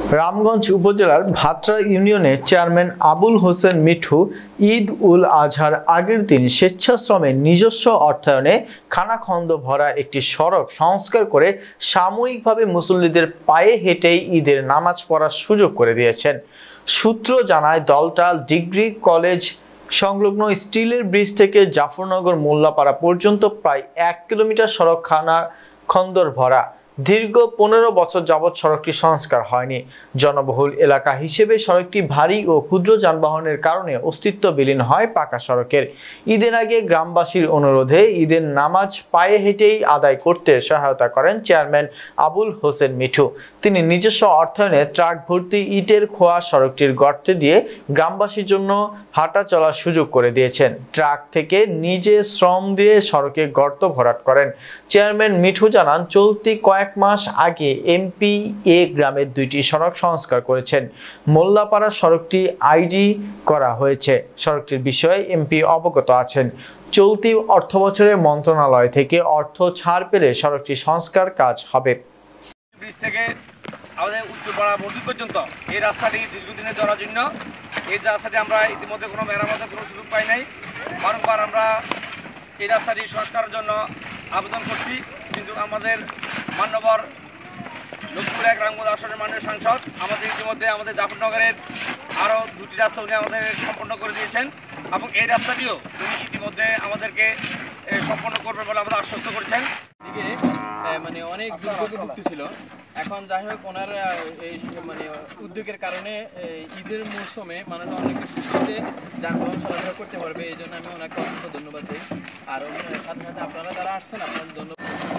রামগঞ্জ উপজেলার ভাত্রা ইউনিয়নের চেয়ারম্যান আবুল হোসেন মিঠু ঈদ উল আজহার আগের দিন স্বেচ্ছাশ্রমে নিজস্ব অর্থায়নে খানাখন্দ ভরা একটি সড়ক সংস্কার করে সাময়িকভাবে মুসল্লিদের পায়ে হেঁটেই ঈদের নামাজ পড়ার সুযোগ করে দিয়েছেন। সূত্র জানায় দলটা ডিগ্রি কলেজ সংলগ্ন স্টিলের ব্রিজ থেকে জাফরনগর মোল্লাপাড়া পর্যন্ত প্রায় 1 কিলোমিটার সড়ক খানাখন্দর ভরা। দীর্ঘ 15 বছর যাবৎ সড়কটি সংস্কার হয়নি। জনবহুল এলাকা হিসেবে সড়কটি ভারী ও ক্ষুদ্র যানবাহনের কারণে অস্তিত্ব বিলীন হয় পাকা সড়কের। ঈদের আগে গ্রামবাসীর অনুরোধে ঈদের নামাজ পায়ে হেঁটেই আদায় করতে সহায়তা করেন চেয়ারম্যান আবুল হোসেন মিঠু। তিনি নিজস্ব অর্থায়নে ট্রাক ভর্তি ইটের খোয়া সড়কটির গর্তে দিয়ে গ্রামবাসীর জন্য হাঁটা চলার সুযোগ করে দিয়েছেন। ট্রাক থেকে নিজে শ্রম দিয়ে সড়কে গর্ত ভরাট করেন। চেয়ারম্যান মিঠু জানান, চলতি কয়েক মাস আগে এমপি গ্রামের 2টি সড়ক সংস্কার করেছেন। মোল্লাপাড়া সড়কটি আইডি করা হয়েছে। সড়কটির বিষয়ে এমপি অবগত আছেন। চলতি অর্থবছরে মন্ত্রণালয় থেকে অর্থ ছাড় পেলে সড়কটি সংস্কার কাজ হবে। ব্রিজ থেকে আমাদের উত্তরপাড়া মসজিদ পর্যন্ত এই রাস্তাটি দীর্ঘদিনের যাওয়ার জন্য এই রাস্তাটি আমরা ইতিমধ্যে কোনো মেরামতের কোনো সুযোগ পাই নাই। বারংবার আমরা এই রাস্তাটি সংস্কারের জন্য আবেদন করছি, কিন্তু আমাদের মান্যবর লক্ষ্মীপুর 1 রামগঞ্জ আসনের মাননীয় সাংসদ আমাদের ইতিমধ্যে আমাদের জাফরনগরের আরও 2টি রাস্তা উনি আমাদের সম্পন্ন করে দিয়েছেন এবং এই রাস্তাটিও উনি ইতিমধ্যে আমাদেরকে সম্পন্ন করবেন বলে আমাদের আশ্বস্ত করেছেন। দিকে মানে অনেক দুর্ভোগে ভুগতেছিল। এখন যাই হোক ওনার এই মানে উদ্যোগের কারণে ঈদের মৌসুমে মানুষ অনেক সুস্থতে যানবাহন চলাফেরা করতে পারবে। এই জন্য আমি ওনাকে অসংখ্য ধন্যবাদ দিই। আর সাথে সাথে আপনারা যারা আসছেন আপনাদের ধন্যবাদ।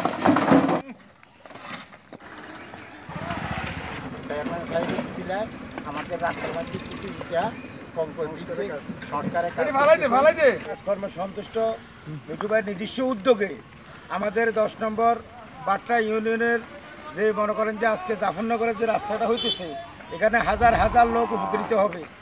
আমাদের রাস্তার মধ্যে কিছু কম করে সরকারের কাজকর্মে সন্তুষ্ট মিঠু ভাইয়ের নিজস্ব উদ্যোগে আমাদের 10 নম্বর বাট্টা ইউনিয়নের যে মনে করেন যে আজকে জাফরনগরের যে রাস্তাটা হইতেছে, এখানে হাজার হাজার লোক উপকৃত হবে।